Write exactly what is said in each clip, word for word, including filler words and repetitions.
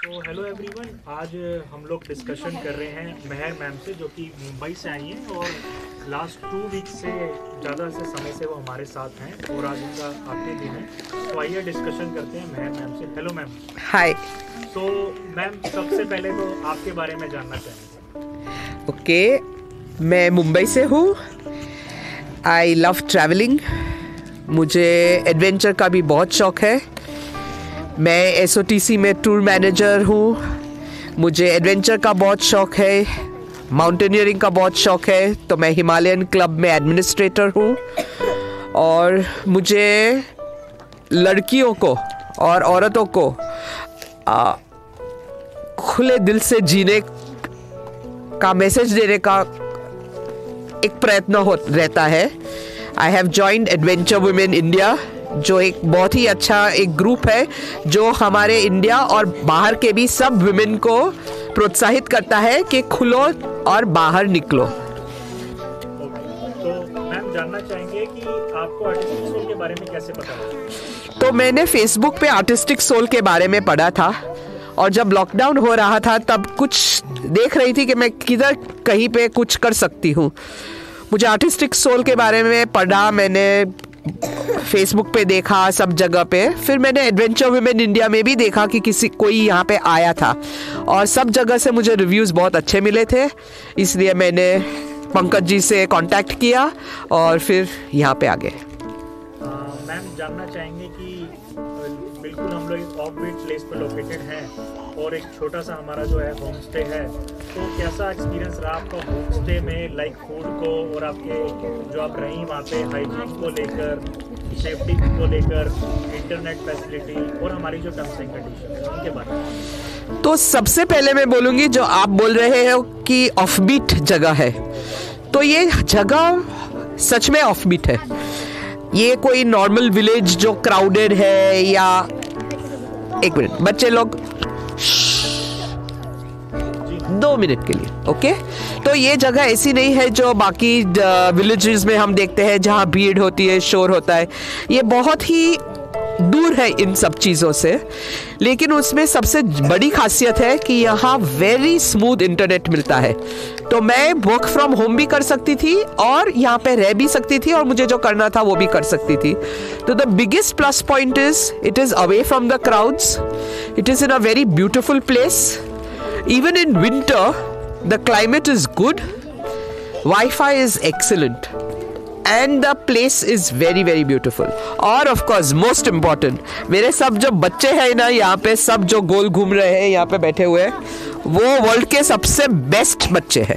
तो hello everyone, आज हम लोग डिस्कशन कर रहे हैं मेहर मैम से, जो कि मुंबई से आई हैं और लास्ट टू वीक से ज़्यादा से समय से वो हमारे साथ हैं और आज उनका आखिरी दिन है। तो आइए डिस्कशन करते हैं मेहर मैम से। Hello ma'am. हाय। तो मैम, सबसे पहले तो आपके बारे में जानना चाहेंगे। ओके okay, मैं मुंबई से हूँ। I love travelling. मुझे एडवेंचर का भी बहुत शौक है। मैं एस ओ टी सी में टूर मैनेजर हूँ। मुझे एडवेंचर का बहुत शौक है, माउंटेनियरिंग का बहुत शौक है, तो मैं हिमालयन क्लब में एडमिनिस्ट्रेटर हूँ। और मुझे लड़कियों को और औरतों को आ, खुले दिल से जीने का मैसेज देने का एक प्रयत्न हो रहता है। I have joined adventure women India, जो एक बहुत ही अच्छा एक ग्रुप है जो हमारे इंडिया और बाहर के भी सब वुमेन को प्रोत्साहित करता है कि खुलो और बाहर निकलो। तो मैम, जानना चाहेंगे कि आपको आर्टिस्टिक सोल के बारे में कैसे पता लगा? तो मैंने फेसबुक पे आर्टिस्टिक सोल के बारे में पढ़ा था, और जब लॉकडाउन हो रहा था तब कुछ देख रही थी कि मैं किधर कहीं पे कुछ कर सकती हूँ। मुझे आर्टिस्टिक सोल के बारे में पढ़ा, मैंने फेसबुक पे देखा, सब जगह पे। फिर मैंने एडवेंचर वुमेन इंडिया में भी देखा कि किसी कोई यहाँ पे आया था, और सब जगह से मुझे रिव्यूज़ बहुत अच्छे मिले थे। इसलिए मैंने पंकज जी से कांटेक्ट किया और फिर यहाँ पे आ गए। मैम, जानना चाहेंगे कि बिल्कुल हम लोग एक ऑफ बीट प्लेस पर लोकेटेड हैं और एक छोटा सा हमारा जो है होम स्टे है, तो कैसा एक्सपीरियंस रहा आपका होम स्टे में, लाइक फूड को और आपके जो आप रही वहाँ पे हाइजीन को लेकर, सेफ्टी को लेकर, इंटरनेट फैसिलिटी और हमारी जो टर्म्स एंड कंडीशन है उनके बारे में? तो सबसे पहले मैं बोलूँगी, जो आप बोल रहे हो कि ऑफ बीट जगह है, तो ये जगह सच में ऑफ बीट है। ये कोई नॉर्मल विलेज जो क्राउडेड है या एक मिनट बच्चे लोग दो मिनट के लिए ओके okay? तो ये जगह ऐसी नहीं है जो बाकी विलेजेस में हम देखते हैं जहाँ भीड़ होती है, शोर होता है। ये बहुत ही दूर है इन सब चीज़ों से, लेकिन उसमें सबसे बड़ी खासियत है कि यहाँ वेरी स्मूथ इंटरनेट मिलता है। तो मैं वर्क फ्रॉम होम भी कर सकती थी और यहाँ पे रह भी सकती थी, और मुझे जो करना था वो भी कर सकती थी। तो the biggest plus point is it is away from the crowds, it is in a very beautiful place. Even in winter, the climate is good, Wi-Fi is excellent, and the place is very very beautiful. और of course most important, मेरे सब जो बच्चे हैं ना यहाँ पे, सब जो गोल घूम रहे हैं यहाँ पे बैठे हुए, वो वर्ल्ड के सबसे बेस्ट बच्चे हैं।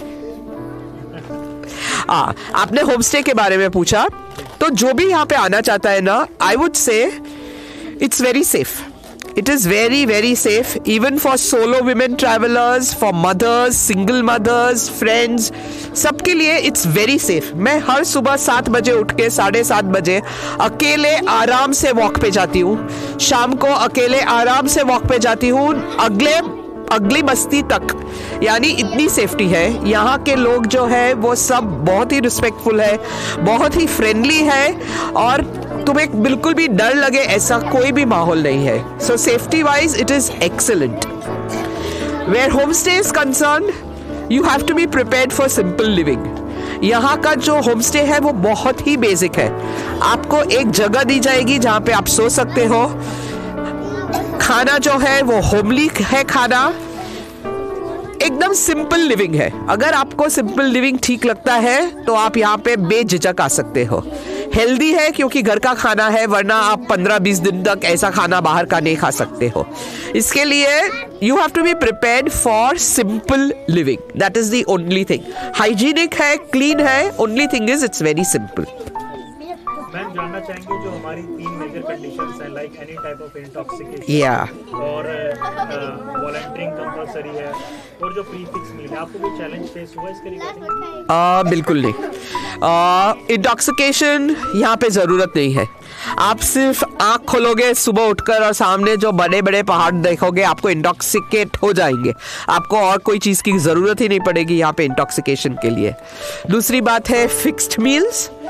आ, आपने होम स्टे के बारे में पूछा, तो जो भी यहाँ पे आना चाहता है ना, I would say it's very safe. It is very very safe even for solo women travelers, for mothers, single mothers, friends, सबके लिए it's very safe. मैं हर सुबह सात बजे उठ के साढ़े सात बजे अकेले आराम से वॉक पे जाती हूँ, शाम को अकेले आराम से वॉक पे जाती हूँ अगले अगली बस्ती तक। यानी इतनी सेफ्टी है। यहाँ के लोग जो है वो सब बहुत ही रिस्पेक्टफुल है, बहुत ही फ्रेंडली है, और तुम्हें बिल्कुल भी डर लगे ऐसा कोई भी माहौल नहीं है। So safety wise it is excellent. Where home stay is concern, you have to be prepared for simple living. यहाँ का जो होम स्टे है वो बहुत ही बेसिक है। आपको एक जगह दी जाएगी जहाँ पे आप सो सकते हो। खाना जो है वो होमली है, खाना एकदम सिंपल लिविंग है। अगर आपको सिंपल लिविंग ठीक लगता है तो आप यहाँ पे बेझिझक आ सकते हो। हेल्दी है क्योंकि घर का खाना है, वरना आप पंद्रह बीस दिन तक ऐसा खाना बाहर का नहीं खा सकते हो। इसके लिए you have to be prepared for simple living, that is the only thing. Hygienic है, क्लीन है, only thing is it's very simple. Ma'am, जानना चाहेंगे जो हमारी तीन मेजर कंडीशंस हैं, like any type of intoxication, या और वॉलंटियरिंग कंपलसरी है, और जो प्रीफिक्स मील है, आपको कोई चैलेंज फेस हुआ इसके रिगार्डिंग? आ, बिल्कुल नहीं। इंटॉक्सिकेशन यहाँ पे ज़रूरत नहीं है। आप सिर्फ आँख खोलोगे सुबह उठकर और सामने जो बड़े बड़े पहाड़ देखोगे, आपको इंटॉक्सिकेट हो जाएंगे। आपको और कोई चीज़ की ज़रूरत ही नहीं पड़ेगी यहाँ पे इंटॉक्सिकेशन के लिए। दूसरी बात है fixed meals,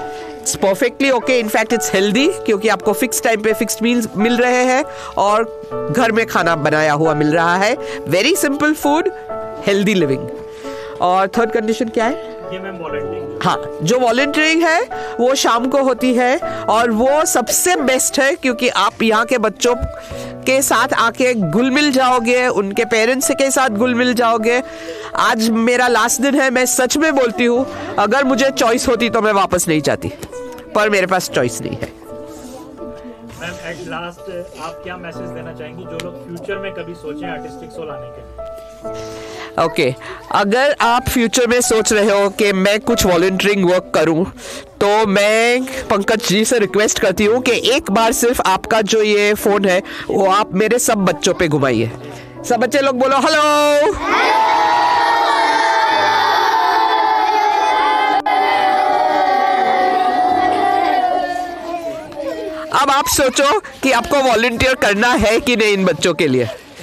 it's perfectly okay, in fact it's healthy, क्योंकि आपको फिक्स टाइम पे फिक्स्ड मील्स मिल रहे हैं और घर में खाना बनाया हुआ मिल रहा है। Very simple food, healthy living. और थर्ड कंडीशन क्या है? ये मैम वॉलंटियरिंग। हाँ, जो वॉलंटियरिंग है वो शाम को होती है और वो सबसे बेस्ट है, क्योंकि आप यहाँ के बच्चों के साथ आके घुल मिल जाओगे, उनके पेरेंट्स के साथ घुल मिल जाओगे। आज मेरा लास्ट दिन है, मैं सच में बोलती हूँ, अगर मुझे चॉइस होती तो मैं वापस नहीं जाती, पर मेरे पास चॉइस नहीं है। मैम एट लास्ट आप क्या मैसेज देना चाहेंगी जो लोग फ्यूचर में कभी सोचें आर्टिस्टिक सोल आने के? Okay okay. अगर आप फ्यूचर में सोच रहे हो कि मैं कुछ वॉलंटियरिंग वर्क करूं, तो मैं पंकज जी से रिक्वेस्ट करती हूं कि एक बार सिर्फ आपका जो ये फोन है वो आप मेरे सब बच्चों पे घुमाइए। सब बच्चे लोग बोलो हेलो। अब आप सोचो कि आपको वॉलंटियर करना है कि नहीं इन बच्चों के लिए।